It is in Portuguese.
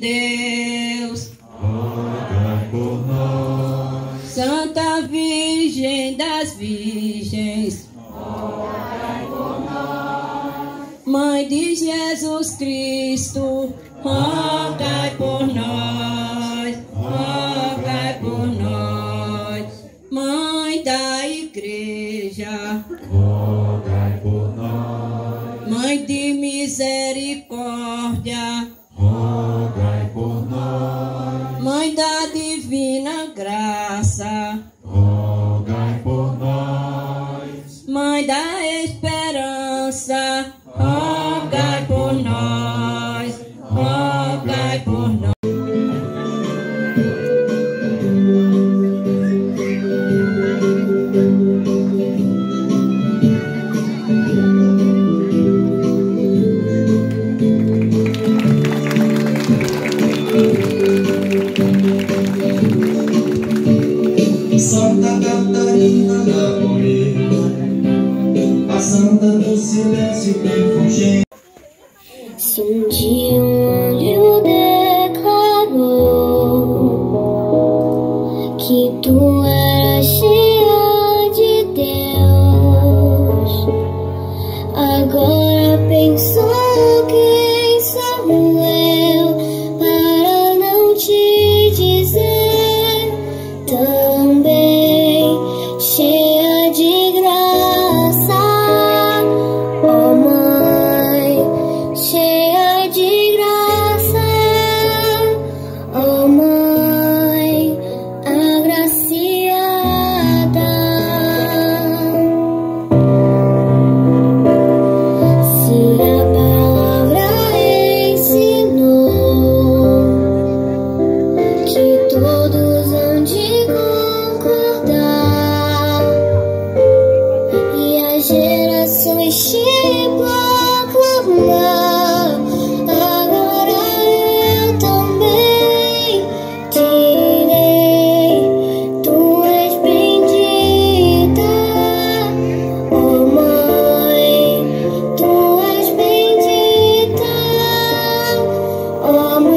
Deus, rogai por nós. Santa Virgem das Virgens, rogai por nós. Mãe de Jesus Cristo, rogai por nós, rogai por nós. Mãe da Igreja, Rogai por nós. Mãe de misericórdia, Rogai por nós. Mãe da divina graça, Rogai por nós. Mãe da esperança, rogai por nós, rogai por nós. Santa Catarina da Moreira, a santa do silêncio refugente. Se um dia um anjo declarou que tu eras cheia de Deus, agora pensou que em Samuel para não te dizer também cheia de graça, ó Mãe, cheia de graça, ó Mãe agraciada. Se a palavra ensinou que todos hão de concordar e as gerações te proclamar, agora eu também direi: tu és bendita, ó Mãe, tu és bendita, ó Mãe.